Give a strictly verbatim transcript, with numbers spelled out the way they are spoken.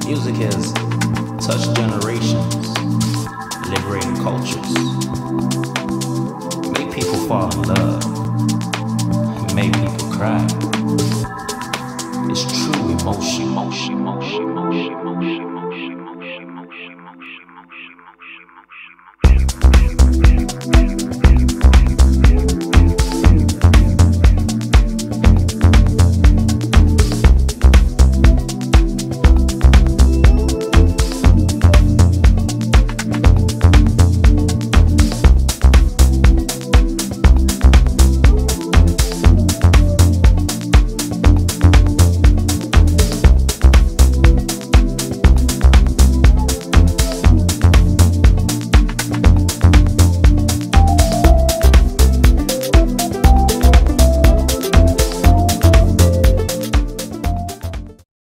Music has touched generations, liberated cultures, made people fall in love, made people cry. It's true emotion, emotion, emotion, emotion, emotion.